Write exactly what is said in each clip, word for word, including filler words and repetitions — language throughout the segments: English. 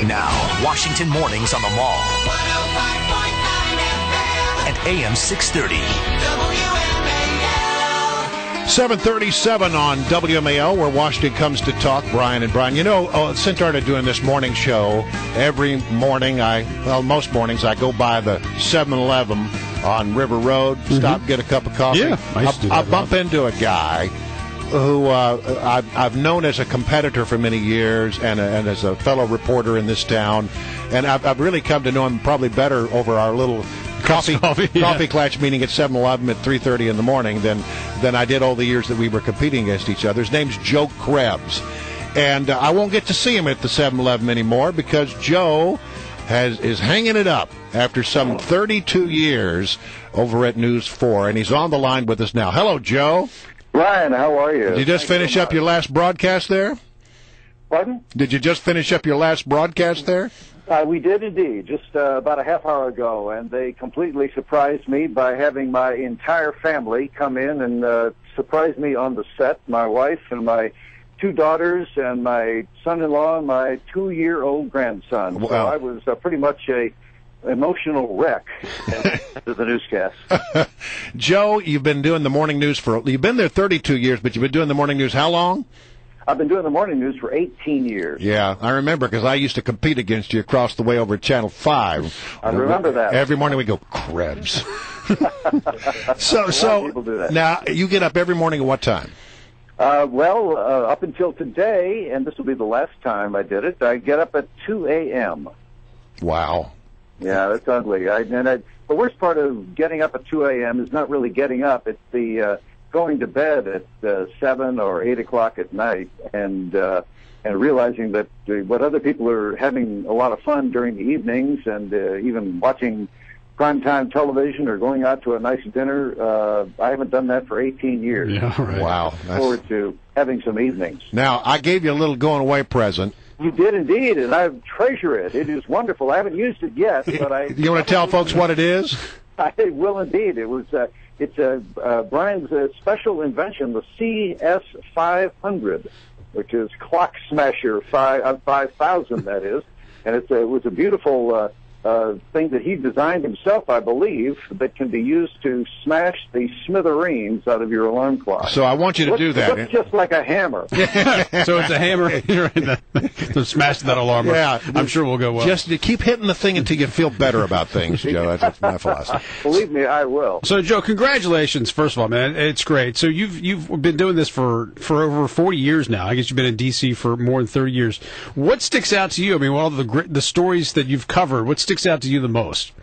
Now, Washington Mornings on the Mall. And A M six thirty. seven thirty-seven on W M A L, where Washington comes to talk. Brian and Brian. You know, oh, since I started doing this morning show, every morning, I well, most mornings, I go by the seven eleven on River Road, mm-hmm. stop, get a cup of coffee. Yeah, I, used to do that I bump into a guy who uh, I've, I've known as a competitor for many years and, a, and as a fellow reporter in this town. And I've, I've really come to know him probably better over our little coffee coffee, yeah. coffee clutch meeting at seven eleven at three thirty in the morning than, than I did all the years that we were competing against each other. His name's Joe Krebs. And uh, I won't get to see him at the seven eleven anymore because Joe has is hanging it up after some thirty-two years over at News four. And he's on the line with us now. Hello, Joe. Ryan, how are you? Did you just Thank finish you up your last broadcast there? Pardon? Did you just finish up your last broadcast there? Uh, we did indeed, just uh, about a half hour ago, and they completely surprised me by having my entire family come in and uh, surprise me on the set, my wife and my two daughters and my son-in-law and my two-year-old grandson. Wow. So I was uh, pretty much a emotional wreck to the newscast. Joe, you've been doing the morning news for, you've been there thirty-two years, but you've been doing the morning news how long? I've been doing the morning news for eighteen years. Yeah, I remember because I used to compete against you across the way over at Channel five. I remember that. Every morning we go, Krebs. so, so now you get up every morning at what time? Uh, well, uh, up until today, and this will be the last time I did it, I get up at two a.m. Wow. Yeah, that's ugly. I, and I, the worst part of getting up at two a.m. is not really getting up. It's the uh, going to bed at uh, seven or eight o'clock at night and uh, and realizing that uh, what other people are having a lot of fun during the evenings and uh, even watching primetime television or going out to a nice dinner. Uh, I haven't done that for eighteen years. Yeah, right. Wow. Look forward to having some evenings. Now, I gave you a little going-away present. You did indeed, and I treasure it. It is wonderful. I haven't used it yet, but I... You want to tell folks what it is? I will indeed. It was... Uh, it's a, uh, Brian's uh, special invention, the C S five hundred, which is Clock Smasher five, uh, five thousand, that is. And it's a, it was a beautiful... Uh, Uh, thing that he designed himself, I believe, that can be used to smash the smithereens out of your alarm clock. So I want you to looks, do that. Looks just like a hammer. So it's a hammer to smash that alarm. Yeah, I'm sure we'll go well. Just to keep hitting the thing until you feel better about things, Joe. That's, that's my philosophy. Believe me, I will. So, Joe, congratulations, first of all, man. It's great. So you've you've been doing this for, for over forty years now. I guess you've been in D C for more than thirty years. What sticks out to you? I mean, all the the stories that you've covered, what sticks out to you the most?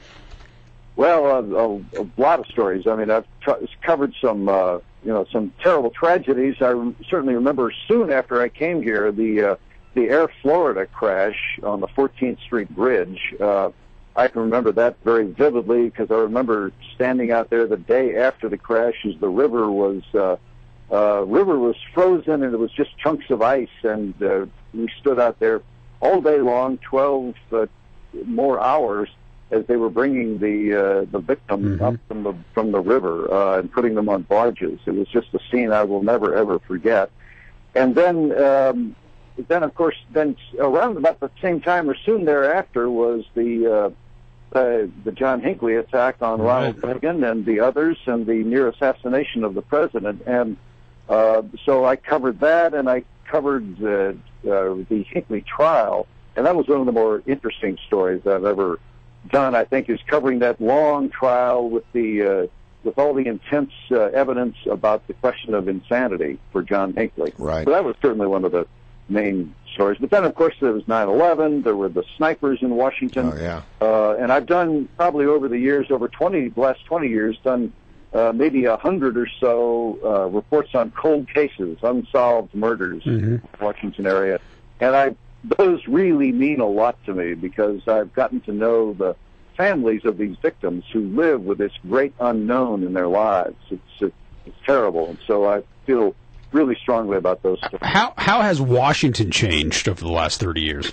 Well, uh, a, a lot of stories. I mean, I've tr- covered some, uh, you know, some terrible tragedies. I re- certainly remember soon after I came here, the uh, the Air Florida crash on the fourteenth Street Bridge. Uh, I can remember that very vividly because I remember standing out there the day after the crash as the river was uh, uh, river was frozen and it was just chunks of ice, and uh, we stood out there all day long, twelve uh, more hours, as they were bringing the uh, the victims mm-hmm. up from the from the river uh, and putting them on barges. It was just a scene I will never ever forget. And then, um, then of course, then around about the same time or soon thereafter was the uh, uh, the John Hinckley attack on right. Ronald Reagan and the others, and the near assassination of the president. And uh, so I covered that, and I covered uh, uh, the Hinckley trial. And that was one of the more interesting stories I've ever done, I think, is covering that long trial with the uh, with all the intense uh, evidence about the question of insanity for John Hinckley. Right. So that was certainly one of the main stories. But then, of course, there was nine eleven. There were the snipers in Washington. Oh, yeah. Uh, and I've done probably over the years, over twenty, the last twenty years, done uh, maybe a hundred or so uh, reports on cold cases, unsolved murders mm-hmm. in the Washington area. And I those really mean a lot to me because I've gotten to know the families of these victims who live with this great unknown in their lives. It's it's, it's terrible, and so I feel really strongly about those stories. How how has Washington changed over the last thirty years?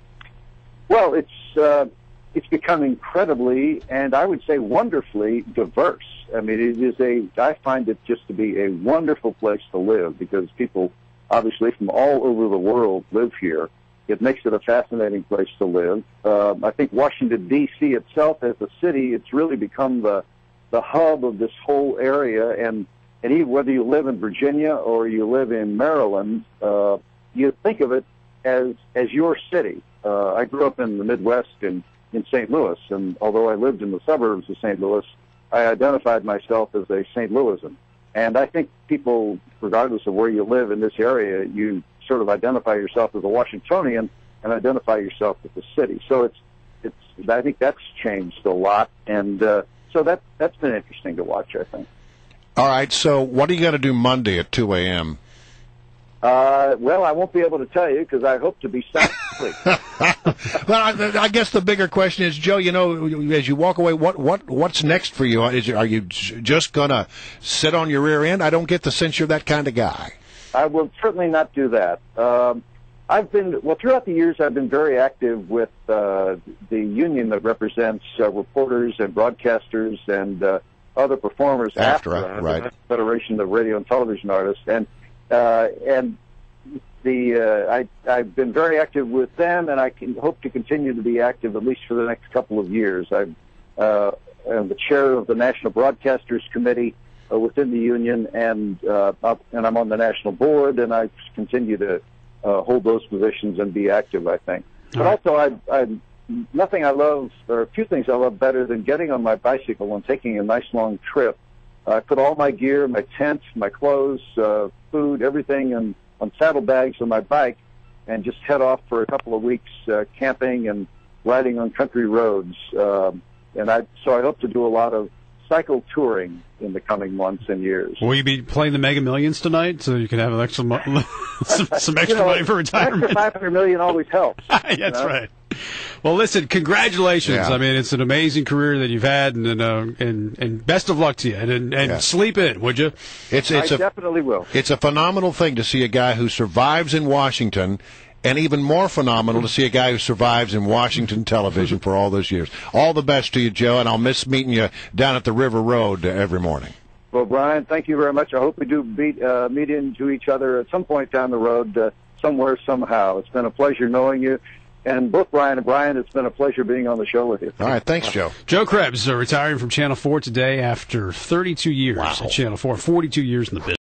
Well, it's uh, it's become incredibly, and I would say wonderfully, diverse. I mean, it is a. I find it just to be a wonderful place to live because people, obviously from all over the world, live here. It makes it a fascinating place to live. Um, I think Washington, D C itself as a city, it's really become the the hub of this whole area. And, and even whether you live in Virginia or you live in Maryland, uh, you think of it as as your city. Uh, I grew up in the Midwest in, in Saint Louis, and although I lived in the suburbs of Saint Louis, I identified myself as a Saint Louisan. And I think people, regardless of where you live in this area, you sort of identify yourself as a Washingtonian and identify yourself with the city. So it's, it's. I think that's changed a lot, and uh, so that that's been interesting to watch, I think. All right. So what are you going to do Monday at two a.m.? Uh, well, I won't be able to tell you because I hope to be sound asleep. Well, I, I guess the bigger question is, Joe, you know, as you walk away, what what what's next for you? Is, are you just going to sit on your rear end? I don't get the sense you're that kind of guy. I will certainly not do that. Um, I've been, well, throughout the years, I've been very active with uh, the union that represents uh, reporters and broadcasters and uh, other performers after, after right. the Federation of Radio and Television Artists. And Uh, and the uh, I, I've been very active with them, and I can hope to continue to be active at least for the next couple of years. I'm, uh, I'm the chair of the National Broadcasters Committee uh, within the union, and uh, up, and I'm on the national board, and I continue to uh, hold those positions and be active, I think. But right. also, I, I nothing I love, or a few things I love better than getting on my bicycle and taking a nice long trip. I put all my gear, my tent, my clothes, uh, food, everything in, on saddlebags on my bike, and just head off for a couple of weeks uh, camping and riding on country roads. Um, and I, so I hope to do a lot of cycle touring in the coming months and years. Will you be playing the Mega Millions tonight so you can have an extra mo- some, some extra you know, money for retirement? Extra five hundred million always helps. That's you know? right. Well, listen, congratulations. Yeah. I mean, it's an amazing career that you've had, and and uh, and, and best of luck to you. And and, and Yeah. sleep in, would you? It's it's I a definitely will. it's a phenomenal thing to see a guy who survives in Washington, and even more phenomenal to see a guy who survives in Washington television for all those years. All the best to you, Joe, and I'll miss meeting you down at the River Road every morning. Well, Brian, thank you very much. I hope we do meet, uh, meet into each other at some point down the road, uh, somewhere, somehow. It's been a pleasure knowing you. And both Brian and Brian, it's been a pleasure being on the show with you. All right, thanks, Joe. Joe Krebs uh, retiring from Channel four today after thirty-two years Wow. at Channel four, forty-two years in the business.